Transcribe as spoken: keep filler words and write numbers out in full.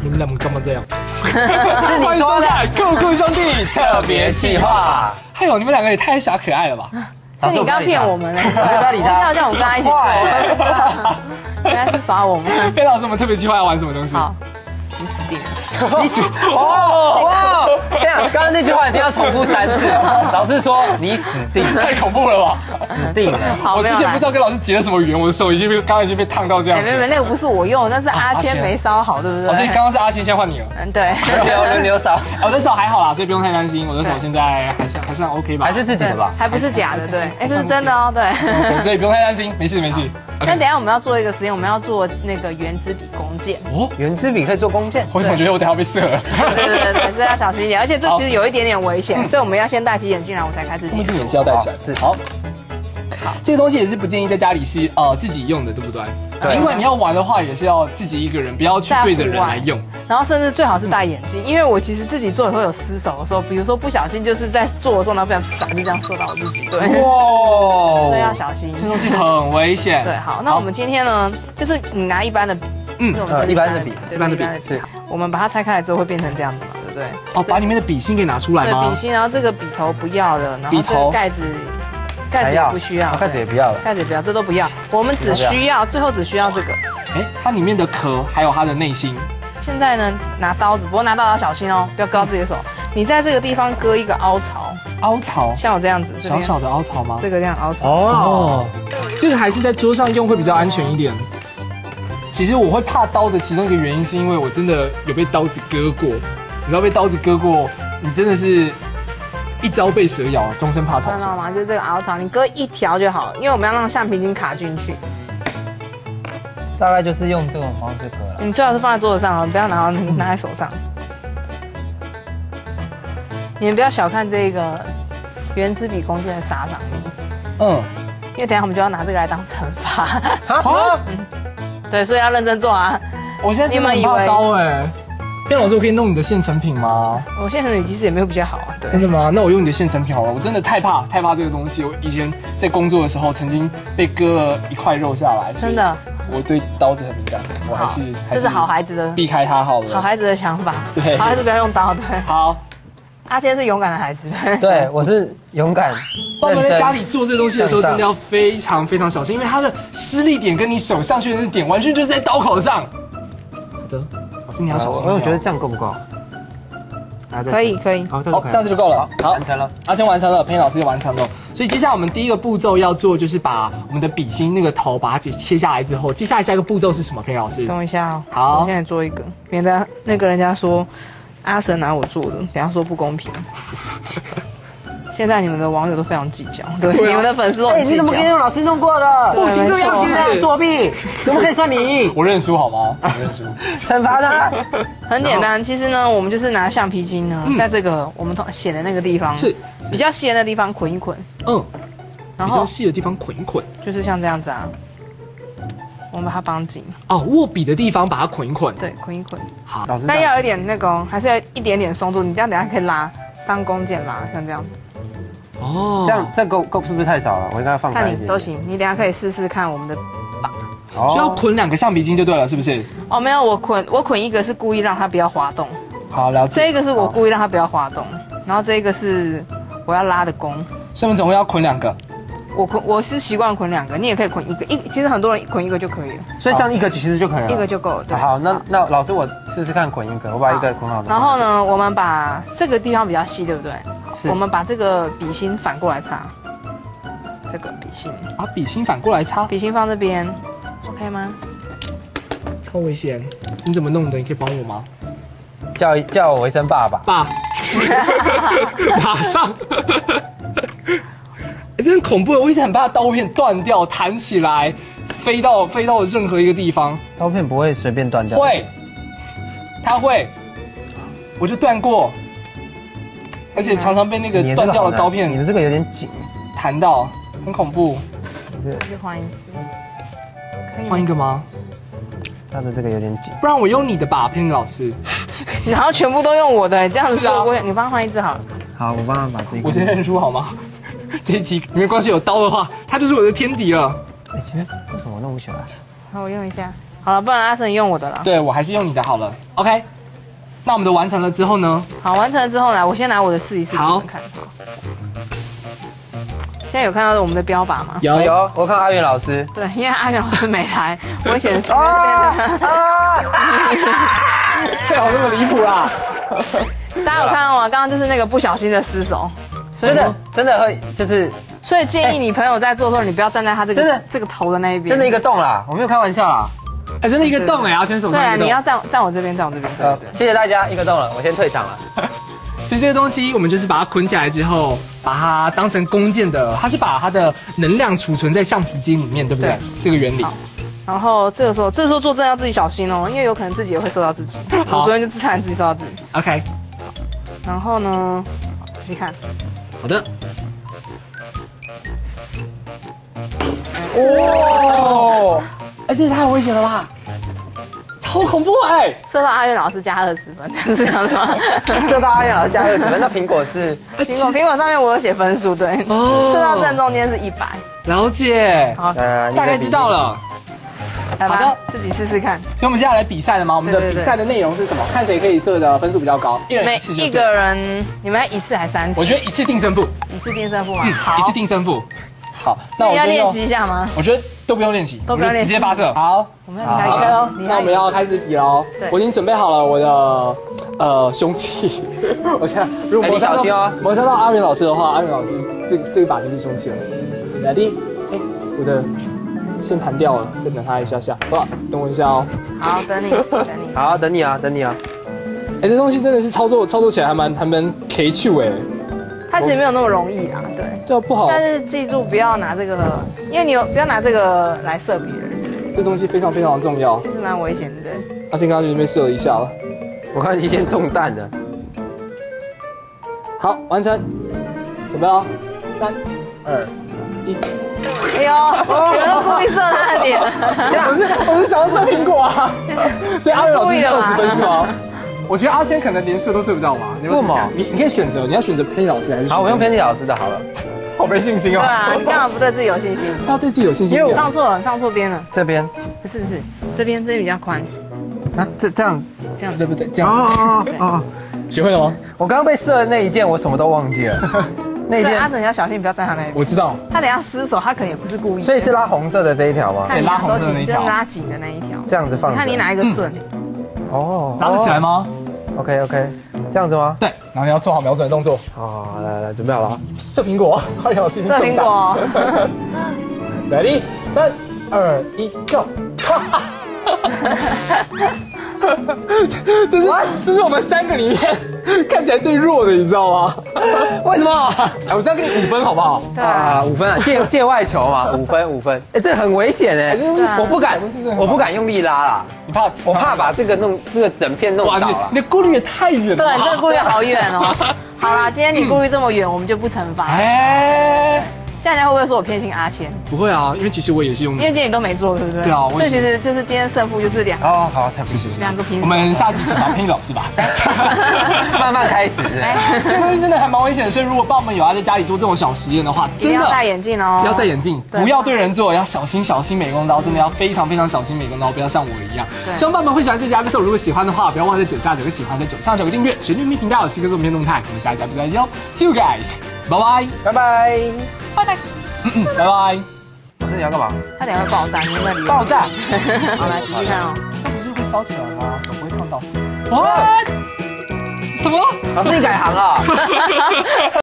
你们两个干嘛这样？ 是你说的酷酷兄弟特别企划。 哎呦，你们两个也太小可爱了吧！ 是你刚骗我们了， 不要理他， 我叫叫我们跟他一起做，原来是耍我们。 裴老师，我们特别计划要玩什么东西？ 好，你死定了。 你死哦哇！这样，刚刚那句话一定要重复三次。老师说你死定了， 太恐怖了吧！ 死定了。 好， 我之前不知道跟老师结了什么缘，我的手已经被刚刚已经被烫到这样。 没没，那个不是我用，那是阿谦没烧好，对不对？ 哦，所以刚刚是阿谦先换你了。 嗯，对。 轮流轮流烧。 我的手还好啦，所以不用太担心。我的手现在还算还算 OK 吧？ 还是自己的吧？ 还不是假的，对。哎，这是真的哦，对。 所以不用太担心，没事没事。 但等一下我们要做一个实验，我们要做那个原子笔弓箭。 哦， 原子笔可以做弓箭？ 我怎么觉得我等下被射了？ 对对对，所以要小心一点，而且这其实有一点点危险，所以我们要先戴起眼镜，然后我才开始解这眼是要戴起来。是好。好，这个东西也是不建议在家里是呃自己用的，对不对？尽管你要玩的话，也是要自己一个人，不要去对着人来用。然后甚至最好是戴眼镜，因为我其实自己做也会有失手的时候，比如说不小心就是在做的时候，然后不小心就这样射到我自己，对。哇！所以要小心， 这东西很危险。 对，好，那我们今天呢，就是你拿一般的， 嗯，一般的笔， 一般的笔是，我们把它拆开来之后会变成这样子嘛，对不对？ 哦，把里面的笔芯给拿出来吗？ 对，笔芯，然后这个笔头不要了，然后这个盖子。盖子也不需要， 盖子也不要了， 盖子也不要，这都不要。我们只需要，最后只需要这个。 哎，它里面的壳还有它的内心。 现在呢，拿刀子，不过拿刀要小心哦，不要割到自己的手。你在这个地方割一个凹槽， 凹槽， 像我这样子， 小小的凹槽吗？ 这个这样凹槽。 哦，这个还是在桌上用会比较安全一点。其实我会怕刀的其中一个原因，是因为我真的有被刀子割过。你知道被刀子割过，你真的是。一朝被蛇咬，终身怕草绳。 知道吗？就是这个凹槽，你割一条就好了，因为我们要让橡皮筋卡进去。 大概就是用这种方式割了。 你最好是放在桌子上哦，不要拿到拿在手上。你们不要小看这个原子笔弓箭的杀伤力。嗯。因为等下我们就要拿这个来当惩罚。啊？对，所以要认真做啊。 我现在真的很怕刀哎。卞老师，我可以弄你的现成品吗？ 我现成品其实也没有比较好啊。对， 真的吗？那我用你的现成品好了。我真的太怕太怕这个东西。我以前在工作的时候，曾经被割了一块肉下来。 真的， 我对刀子很敏感，我还是这是好孩子的避开它好了。 好孩子的想法， 对， 好孩子不要用刀。对， 好。 阿谦是勇敢的孩子， 对，我是勇敢。 当我们在家里做这东西的时候，真的要非常非常小心，因为它的施力点跟你手上去的那点，完全就是在刀口上。好的。老师，你要小心。 我觉得这样够不够？ 可以，可以。 好，这样子就够了。好， 完成了。 阿谦完成了，裴老师也完成了。所以接下来我们第一个步骤要做，就是把我们的笔芯那个头把它切下来之后，接下来下一个步骤是什么？裴老师， 等一下哦。 好， 我现在做一个，免得那个人家说阿神拿我做的，等下说不公平。现在你们的网友都非常计较，对，你们的粉丝都很计较。 你怎么可以用老师弄过的？不行，这样现在作弊，怎么可以算你？ 我认输好吗？我认输， 惩罚他。 很简单，其实呢，我们就是拿橡皮筋呢，在这个我们写的那个地方，是比较细的那地方捆一捆。嗯， 然后比较细的地方捆一捆， 就是像这样子啊。我们把它绑紧。 哦，握笔的地方把它捆一捆。 对，捆一捆。 好， 但要有一点那个，还是要一点点松度，你这样等下可以拉，当弓箭拉，像这样子。 哦，这样这够够是不是太少了？我应该放开一点。 看你都行，你等下可以试试看我们的把。 所以要捆两个橡皮筋就对了，是不是？ 哦，没有，我捆我捆一个是故意让它不要滑动。 好，了解。 这个是我故意让它不要滑动，然后这个是我要拉的弓。 所以我们总共要捆两个。 我捆我是习惯捆两个，你也可以捆一个，一其实很多人捆一个就可以了。 所以这样一个其实就可以了， 一个就够了。对。 好，那那老师我试试看捆一个，我把一个捆好。 然后呢，我们把这个地方比较细，对不对？是。我们把这个笔芯反过来插。这个笔芯。 把笔芯反过来插。 笔芯放这边 ，OK 吗？ 超危险！你怎么弄的？你可以帮我吗？ 叫叫我一声爸爸。 爸。马上。欸、真的恐怖！我一直很怕刀片断掉、弹起来，飞到飞到任何一个地方。 刀片不会随便断掉。 会，它会，我就断过，而且常常被那个断掉的刀片。 你的这个有点紧， 弹到，很恐怖。 这个就换一次，可以换一个吗？ 他的这个有点紧， 不然我用你的吧，佩妮老师。 然后全部都用我的，这样子说过，你帮他换一支好了。 好，我帮他把这个。 我先认输好吗？这一集没关系，有刀的话，它就是我的天敌了。 哎，其实为什么我弄不起来？ 好，我用一下。 好了，不然阿成用我的了。 对，我还是用你的好了。OK， 那我们的完成了之后呢？ 好，完成了之后呢，我先拿我的试一试。 好， 看。现在有看到我们的标靶吗？ 有有，我看阿元老师。 对，因为阿元老师没来，我显示。 啊！ 最好这么离谱啦！ 大家有看到吗？刚刚就是那个不小心的失手， 真的真的会就是， 所以建议你朋友在做的时候，你不要站在他这个这个头的那一边。 真的一个洞啦，我没有开玩笑啦。 哎，真的一个洞哎，要先手上。 对，你要站站我这边，站我这边。 呃，谢谢大家，一个洞了，我先退场了。 所以这个东西，我们就是把它捆起来之后，把它当成弓箭的，它是把它的能量储存在橡皮筋里面，对不对？这个原理。 然后这个时候，这个时候做针要自己小心哦，因为有可能自己也会射到自己。我昨天就自残自己射到自己。 OK。 然后呢，仔细看。 好的。哇！哎，这也太危险了吧！超恐怖哎！ 射到阿元老师加二十分，这样子吗？ 射到阿元老师加二十分，那苹果是苹果，苹果上面我有写分数，对，射到正中间是一百。 了解， 好， 大概知道了。 好的，自己试试看。 因为我们接下来比赛了吗？我们的比赛的内容是什么？看谁可以射的分数比较高。一人一次。 一个人，你们一次还三次？ 我觉得一次定胜负。 一次定胜负吗？ 好，一次定胜负。好， 那我要练习一下吗？ 我觉得都不用练习， 都不用练习， 直接发射。好， 我们要离开 OK 了，那我们要开始比喽。我已经准备好了我的呃凶器。我现在如果你小心哦， 摩擦到阿元老师的话，阿元老师这这个把就是凶器了。来第，哎，我的线弹掉了，再等他一下下。哇，等我一下哦。 好，等你，等你。 好，等你啊，等你啊。 哎，这东西真的是操作操作起来还蛮还蛮 K 趣哎。 它其实没有那么容易啊，对。 对啊，不好。 但是记住不要拿这个，因为你有不要拿这个来射别人。 这东西非常非常重要， 是蛮危险的，对。 阿信刚刚就被射了一下了， 我看你先中弹的。 好，完成，准备哦，三、二、一。 哎呦，有人故意射他的脸。 我是我是想要射苹果啊，所以阿元老师是二十分是吗？我觉得阿谦可能连射都射不到吧？为什么？你你可以选择，你要选择偏老师还是？ 好，我用偏老师的好了。 好没信心哦。 对啊，你干嘛不对自己有信心？ 要对自己有信心。 因为我放错了，放错边了。 这边？ 不是不是，这边这边比较宽。 啊，这这样这样对不对？这样。哦哦哦。学会了吗？ 我刚刚被射的那一件，我什么都忘记了。那一件。 阿成你要小心，不要站他那边。 我知道。 他等下失手，他可能也不是故意。 所以是拉红色的这一条吗？ 看拉红色的那一条，就拉紧的那一条。 这样子放。 看你哪一个顺。 哦。 拉得起来吗？ OK OK， 这样子吗？ 对，然后你要做好瞄准的动作。 好，来来，准备好了。 射苹果，快点，射苹果。 Ready， 三、二、一，Go！ 这是这是我们三个里面看起来最弱的，你知道吗？ 为什么？ 哎，我这样给你五分好不好？ 啊，五分啊，界界外球嘛，五分五分。哎，这很危险哎，我不敢，我不敢用力拉啦。你怕？我怕把这个弄这个整片弄倒了。 你的顾虑也太远了。 对，你这个顾虑好远哦。好啦，今天你顾虑这么远，我们就不惩罚。哎。 这样人家会不会说我偏心阿谦？ 不会啊，因为其实我也是用， 因为今天你都没做，对不对？ 对啊， 所以其实就是今天胜负就是两哦，好，谢谢谢谢， 两个平手。 我们下集惩罚偏老师吧， 慢慢开始。 这个东西真的还蛮危险的，所以如果爸们有要在家里做这种小实验的话，真的要戴眼镜哦， 要戴眼镜，不要对人做，要小心小心美工刀，真的要非常非常小心美工刀，不要像我一样。希望爸们会喜欢这集 episode， 如果喜欢的话，不要忘记在左下角个喜欢，在左上角个订阅，全面频道有四个影片动态，我们下一集再见喽 ，See you guys， 拜拜， 拜拜， 拜拜。 嗯，拜拜。 老师你要干嘛？ 它等下会爆炸，你有没有理？ 爆炸！ 好，来仔细看哦。 它不是会烧起来吗？手不会烫到。What？什么？ 老师你改行了？